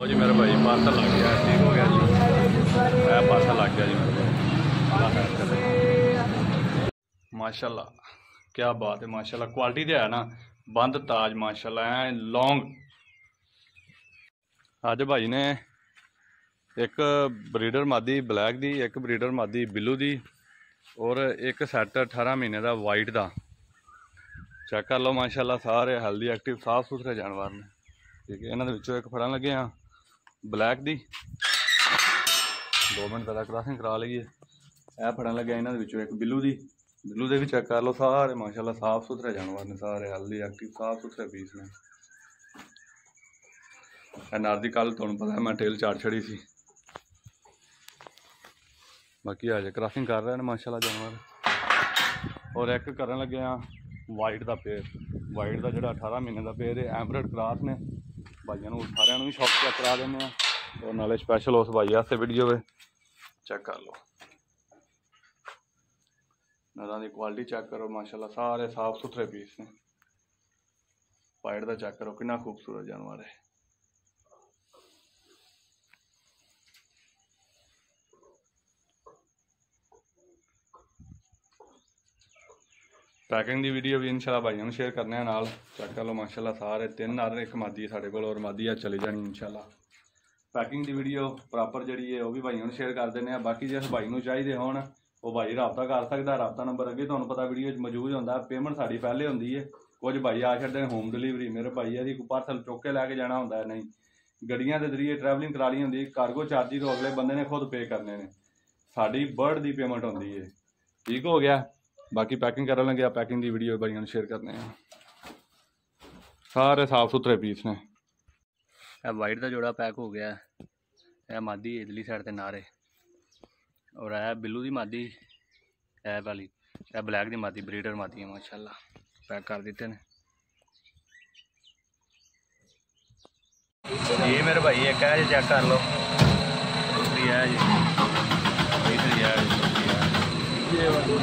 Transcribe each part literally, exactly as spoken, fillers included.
जी मेरा भाई पार्सल लग गया, ठीक हो गया जी। मैं पार्सल लग गया जी मेरे भाई, माशाल्लाह। क्या बात है माशाल्लाह, क्वालिटी तो है ना। बंद ताज माशाल्लाह है लॉन्ग। अज भाई ने एक ब्रीडर मादी ब्लैक दी, एक ब्रीडर मादी बिलू दी और एक सैट अठारह महीने का वाइट का चेक कर लो माशाल्लाह। सारे हेल्दी एक्टिव साफ सुथरे जानवर ने, ठीक है। इन्होंने एक फड़न लगे हाँ ब्लैक दी, दो मिनट पहले क्रॉसिंग करा लीए। यह फड़न लगे इन्होंने एक बिलू दी, बिलू दे भी चेक कर लो। सारे माशाल्लाह साफ सुथरे जानवर ने, सारे हेल्दी एक्टिव साफ सुथरे पीस ने। नर दी कल तुहानूं पता है मैं टेल चाड़ छड़ी सी, बाकी अजे क्रॉसिंग कर रहे हैं माशाल्लाह जानवर। और एक करन लगे हाँ वाइट का पेयर, वाइट का जो अठारह महीने का पेयर है एमरेड क्रॉस ने। भाइयों को सारे भी शॉप चेक करा देने और नाले स्पैशल उस भाई वास्ते वीडियो है, चेक कर लो। नरां की क्वालिटी चेक करो माशाल्लाह, सारे साफ सुथरे पीस ने। वाइट का चेक करो कितना खूबसूरत जानवर है। पैकिंग की वीडियो भी इंशाल्लाह भाइयों को शेयर करने नाल, चेक कर लो माशाल्लाह। सारे तीन नर एक मादी साढ़े कोल और मादी चली जानी इंशाल्लाह। पैकिंग की वीडियो प्रॉपर जी है वह भी भाइयों को शेयर कर देने। बाकी जिस भाई को चाहिए हो वो भाई रबता कर सकता, रबता नंबर अगे तुहानूं पता वीडियो मौजूद होंदा। पेमेंट साड़ी पहले होंदी है, कुछ भाई आ छड्डे होम डिलीवरी। मेरे भाई यदि पार्सल चुक के लैके जाना होंदा है, नहीं गड्डियां के जरिए ट्रैवलिंग करानी होंदी, कार्गो चार्जिज तो अगले बंदे ने खुद पे करने ने, साड़ी बर्ड की पेमेंट होंदी है, ठीक हो गया। बाकी पैकिंग कर लगे, पैकिंग की वीडियो भाइयों शेयर करने हैं। सारे साफ सुथरे पीस ने। यह वाइट का जोड़ा पैक हो गया, यह मादी इधरली साइड से नारे और यह बिलू की मादी, यह वाली यह ब्लैक की मादी ब्रीडर मादी है माशाल्लाह, पैक कर देते हैं। ये मेरे भाई एक है जी, चेक कर लो। दूसरी है जी, तीसरी है जी, ये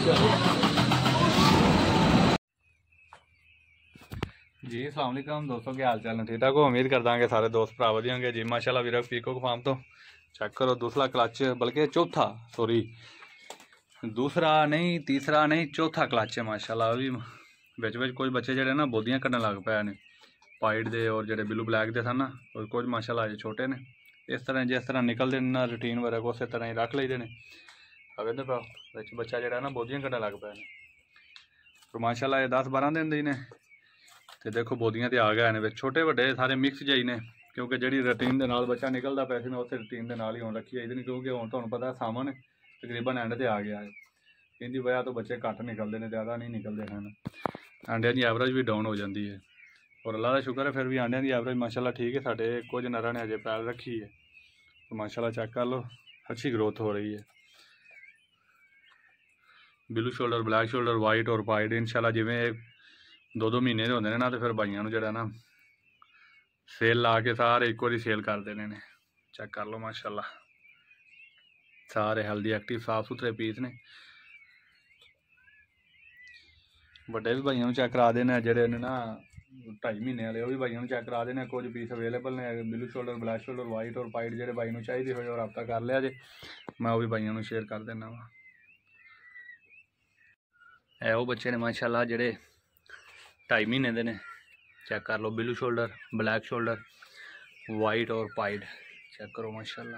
जी। अस्सलाम वालेकुम दोस्तों, क्या हाल चाल है? ठीक ठाक हो? उम्मीद करदा कि सारे दोस्त भरा वधिया होंगे जी माशाल्लाह। वीर पीकॉक फार्म तो चेक करो दूसरा क्लच, बल्कि चौथा, सॉरी दूसरा नहीं तीसरा नहीं चौथा क्लच है माशाल्लाह। अभी बिच बिच कुछ बच्चे जड़े ना बोदियां कढ़न लग पे ने वाइट दे और जो बिलू ब्लैक दे सन ना, और कुछ माशाल्लाह अजे छोटे ने। इस तरह जिस तरह निकलते ना रूटीन वर्क उस तरह ही रख लेते हैं। अब इधर पाओ बिच बच्चा जो ना बोदियां कढ़न लग पे ने, तो माशाल्लाह ये दस बारह दिन दी ने। तो देखो बोदियां तो आ गए ने, छोटे वड्डे सारे मिक्स जाई ने, क्योंकि जी रूटीन के नाल बच्चा निकलता पैसे में उस रूटीन के नाल ही होने रखी चाहिए। क्योंकि हुण तुहानूं पता सामन तकरीबन एंड ते आ गया है, इनकी वजह तो बच्चे घट निकलते हैं, ज़्यादा नहीं निकलते हैं। अंडिया की एवरेज भी डाउन हो जाती है, और अल्लाह का शुक्र है फिर भी अंडिया की एवरेज माशाल्लाह ठीक है। साढ़े कुछ नरां ने अजे पैर रखी है, तो माशाल्लाह चेक कर लो अच्छी ग्रोथ हो रही है। Blue shoulder, black shoulder, white और वाइट इंशाल्लाह जिवें दो दो महीने होंदे ने ना, तो फिर भाइयों को जो ना सेल ला के सारे एक बार सेल कर देने ने। चेक कर लो माशाल्लाह, सारे हेल्दी एक्टिव साफ सुथरे पीस ने। बड़े भी भाइयों चेक करा देने, जेडे ने ना ढाई महीने वाले भी भाइयों चेक करा देने। कुछ पीस अवेलेबल ने blue shoulder, black shoulder, white और वाइट, जो भाई को चाहिए हो रब्ता कर लिया जे, मैं वो भी भाइयों को शेयर कर देना वा। है वो बच्चे ने माशाल्लाह जेडे ढाई महीने के ने, चेक कर लो blue shoulder, black shoulder, white और पाइड, चेक करो माशाल्लाह।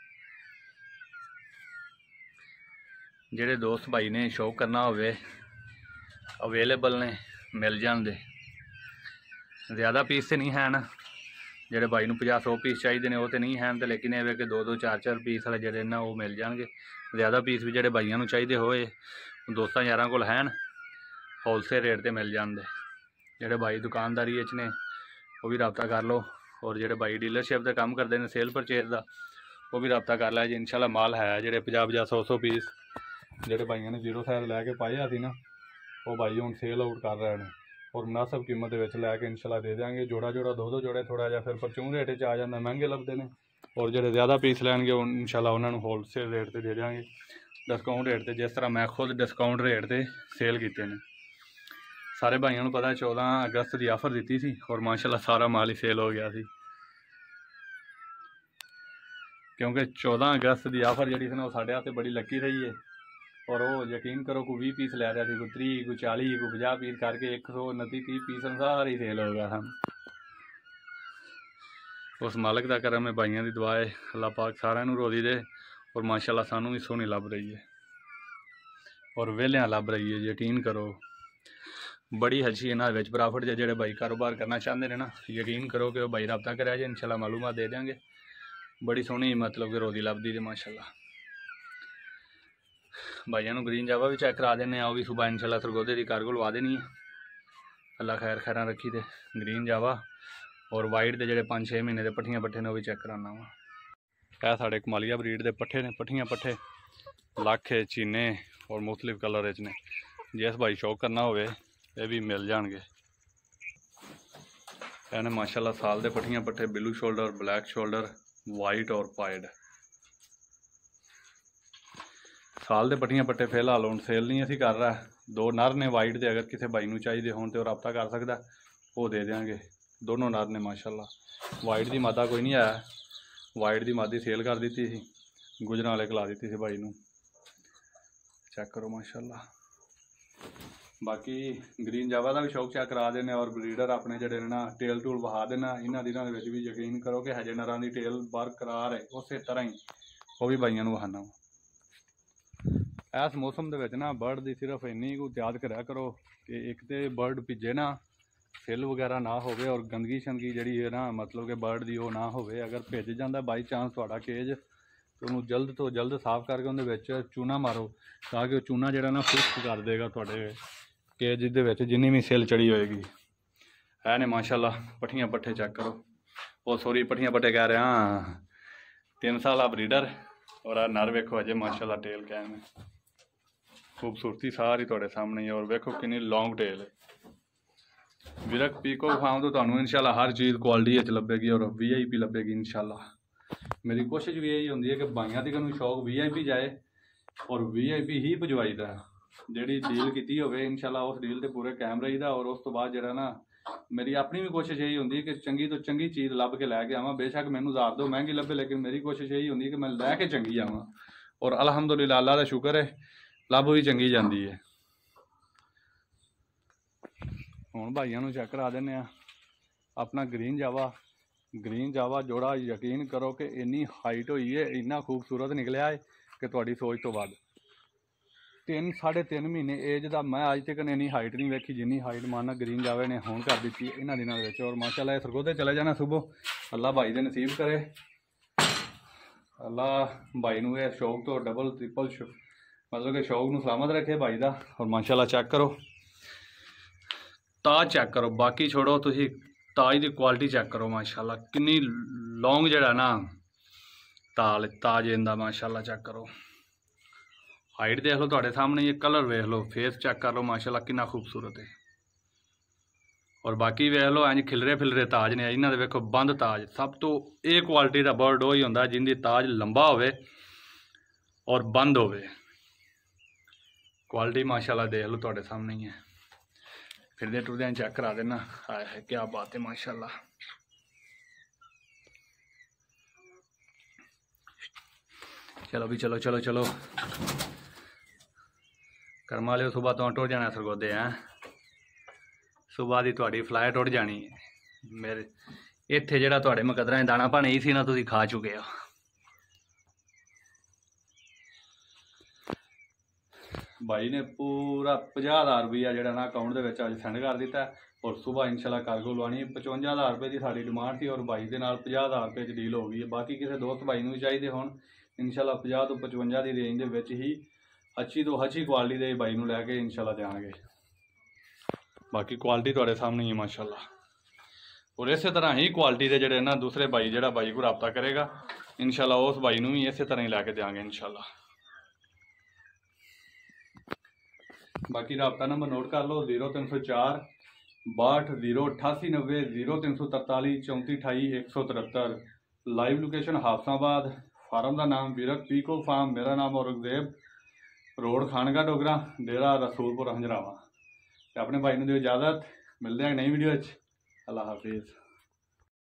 जेडे दोस्त भाई ने शौक करना होवे अवेलेबल ने, मिल जाते। ज़्यादा पीस तो नहीं है ना, जेडे भाई नूं पचास सौ पीस चाहिए ने वो तो नहीं हैं, तो लेकिन ये कि दो दो चार चार पीस वाले जेडे ना वो मिल जाएंगे। ज़्यादा पीस भी जेडे भाइयों नूं चाहिए होए दोस्तों यारां कोल हैं, होलसेल रेट पर मिल जाते। जेडे भाई दुकानदारी ने वो भी रब्ता कर लो, और जेडे भाई डीलरशिप का काम करते हैं सेल परचेज का वो भी रब्ता कर लिया जी। इंशाल्लाह माल है जेडे पचास पचास सौ सौ पीस जेडे भाइयों ने जीरो साइज लैके पाए थे ना, वो भाई हुण सेल आउट कर रहे हैं, और मुनासिब कीमत लैके इंशाल्लाह दे देंगे। जोड़ा जोड़ा दो दो जोड़े थोड़ा जहा फिर परचून रेट च आ जाता, महंगे लगते हैं। और जो ज़्यादा पीस लैनगे इंशाल्लाह उन्होंने होलसेल रेट पर दे देंगे, डिस्काउंट रेट पर, जिस तरह मैं खुद डिस्काउंट रेट पर सेल किए हैं। सारे भाइयों को पता है चौदह अगस्त की ऑफर दी थी और माशाल्लाह सारा माल ही सेल हो गया सी। क्योंकि चौदह अगस्त की आफर जी सी साढ़े हाथ बड़ी लकी रही है। और वो यकीन करो कोई भी पीस लै रहा थी, कोई त्री कोई चाली कोई पचास पीस करके एक सौ उनती तीस पीस सारे ही सेल हो गया था। उस मालिक का करम है, भाइयों की दुआ है, अल्लाह पाक सारे रोजी दे। और माशाल्लाह सानू भी सोहनी लभ रही है और वेलियां लभ रही है। यकीन करो बड़ी अच्छी इन्होंने विच प्रॉफिट जे जेडे भाई कारोबार करना चाहते हैं ना, यकीन करो कि भाई रब्ता करा जे, इंशाल्लाह मालूमात दे देंगे। बड़ी सोहनी मतलब कि रोजी लभदी है माशाल्लाह। भाइयों को ग्रीन जावा भी चेक करा देने, वो भी सुबह इंशाल्लाह सरगोदे की कारगो लवा देनी है। अल्लाह खैर खैर रखी दे। ग्रीन जावा और वाइट के जोड़े पाँच छे महीने के पट्ठियां पट्ठे ने, वो भी चेक कराना वा। यह साढ़े कमालिया ब्रीड के पट्ठे ने, पट्ठियां पट्ठे लाखे चीने और मुख्तलिफ कलर ने। जिस भाई शौक करना हो ये भी मिल जाएंगे। इन्हें माशाल्लाह साल के पट्ठियां पट्ठे blue shoulder, black shoulder, white और पाइड साल के पट्ठियां पट्टे फिलहाल हुण सेल नहीं असी कर रहा। दो नर ने वाइट के, अगर किसी भाई नूं चाहिए होण तो रब्ता कर सकदा, वो दे देंगे। दोनों नर ने माशाल्लाह। वाइट की मादा कोई नहीं आया, वाइट की मादी सेल कर दी थी, गुजरां वाले खिला दी थी भाई नूं। चेक करो माशाल्लाह। बाकी ग्रीन जावा का भी शौक चेक करा देने और ब्रीडर अपने जड़े ना टेल टूल वहा देना। इन्होंने दिनों के भी यकीन करो कि हजे नरां की टेल बरकरार है, उस तरह ही वो भी भाइयों वहाना। इस मौसम के ना बर्ड की सिर्फ इन्नी को याद करा करो कि एक तो बर्ड भिजे ना, फिल वगैरह ना हो, और गंदगी शंदगी जी है ना, मतलब कि बर्ड की वो ना हो। अगर भिज जाता बाई चांस थोड़ा केज, तो उन्होंने जल्द तो जल्द साफ करके उन्हें चूना मारो, ताकि चूना जोड़ा ना खुश्क कर देगा थोड़े केज दे जिन्नी भी सिल चढ़ी होएगी। है ने माशाल्लाह पट्ठियां पट्ठे चेक करो। वो सॉरी पट्ठियां पट्ठे कह रहे हाँ, तीन साल ब्रीडर और आ नर वेखो अजे माशाल्लाह टेल कैम है, खूबसूरती सारी थोड़े सामने ही। और वेखो कितनी लॉन्ग टेल है। विरक पीकॉक फार्म तो तुहानू इंशाल्लाह हर चीज़ क्वालिटी च लभेगी और वी आई पी लभेगी इंशाल्लाह। मेरी कोशिश भी यही होंगी है कि भाइयों की कनू शौक वी आई पी जाए और वी आई पी ही भजवाई दा। जी डील की हो इंशाल्लाह उस डील से पूरे कैम रहीदा। और उस तो बाद जरा ना मेरी अपनी भी कोशिश यही होंगी कि चंगी तो चंगी चीज़ लभ के लैके आवां। बेशक मैनू हज़ार दो महंगी लभे, लेकिन मेरी कोशिश यही होंगी कि मैं लैके चंगी आवां। और अलहमदुलिल्लाह अल्लाह का शुक्र है लभ भी चंगी जाती है। हुण भाइयों को चेक करा देने अपना ग्रीन जावा। ग्रीन जावा जोड़ा यकीन करो कि इन्नी हाइट हुई है, इन्ना खूबसूरत निकलिया है कि तुहाडी सोच तो बाद। तीन साढ़े तीन महीने एज का मैं अज तक इन्नी हाइट नहीं वेखी जिन्नी हाइट माना ग्रीन जावे ने हुण कर दी इन्होंने दिनों। और माशाल्लाह सरगोदे चले जाना सुबह, अल्लाह भाई दे नसीब करे। अल्लाह भाई नूं ये शौक तो डबल ट्रिपल मतलब कि शौक नूं सलामत रखे भाई दा। और माशाल्लाह चेक करो ताज चेक करो, बाकी छोड़ो तुसीं ताज की क्वालिटी चेक करो माशाल्लाह कितनी लॉन्ग जड़ा ना ताल ताज इंदा माशाल्लाह चेक करो। हाइट देख लो तुहाडे सामने, ये कलर वेख लो, फेस चेक कर लो माशाल्लाह कितना खूबसूरत है। और बाकी वेख लो इंज खिलरे फिलरे ताज ने, इन्हां दे वेखो बंद ताज। सब तो ए क्वालिटी का बर्ड वही होंदा जिंदी ताज लंबा होवे और बंद होवे। क्वालिटी माशाल्लाह देख लो तुहाडे सामने ही है। फिरदे टुरदे चेक करा देना। हाय है क्या बात है माशाल्लाह। चलो भी चलो चलो चलो कर्मा लियो, सुबह तो टुर जाना सरगोदे हैं। सुबह की तुहाडी फ्लाइट उड़ जानी है। मेरे इत्थे जिहड़ा तुहाडे मुकद्दरां च दाना पानी सी ना, तुसीं खा चुके हो। भाई ने पूरा पचास हज़ार रुपया जिहड़ा ना अकाउंट दे विच अज सेंड कर दिता है। और सुबह इंशाल्लाह कार्गो लवानी है। पचवंजा हज़ार रुपये की साड़ी डिमांड थी और भाई के नाल पचास हज़ार रुपये च डील हो गई है। बाकी किसी दोस्त भाई नूं भी चाहिए होण इंशाल्लाह पचास तो पचवंजा की रेंज दे विच ही अच्छी तो अच्छी क्वालिटी दे भाई नूं लैके इंशाल्लाह देंगे। बाकी क्वालिटी तुहाडे सामने ही है माशाल्लाह। और इस तरह ही क्वालिटी के जोड़े ना दूसरे भाई जोड़ा भाई को रब्ता करेगा इंशाल्लाह उस भाई नूं भी इस तरह ही लैके देंगे इंशाल्लाह। बाकी रब्ता नंबर नोट कर लो जीरो तीन सौ चार बाहठ जीरो अठासी नब्बे जीरो तीन सौ तरताली चौंती अठाई एक सौ तिहत्तर। Live location Hafizabad. फार्म का नाम विरक पीकॉक फार्म। मेरा नाम औरंगजेब, रोड खानगा डोगरा, डेरा रसूलपुर हंजरावा। अपने भाई ने दो इजाजत, मिलते हैं नई वीडियो। अल्लाह हाफिज़।